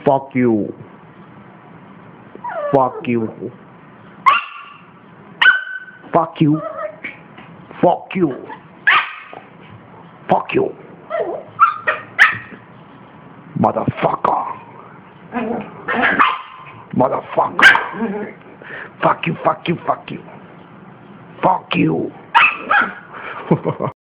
Fuck you. Fuck you. Fuck you. Fuck you. Fuck you. Motherfucker. Motherfucker. Fuck you, fuck you, fuck you. Fuck you.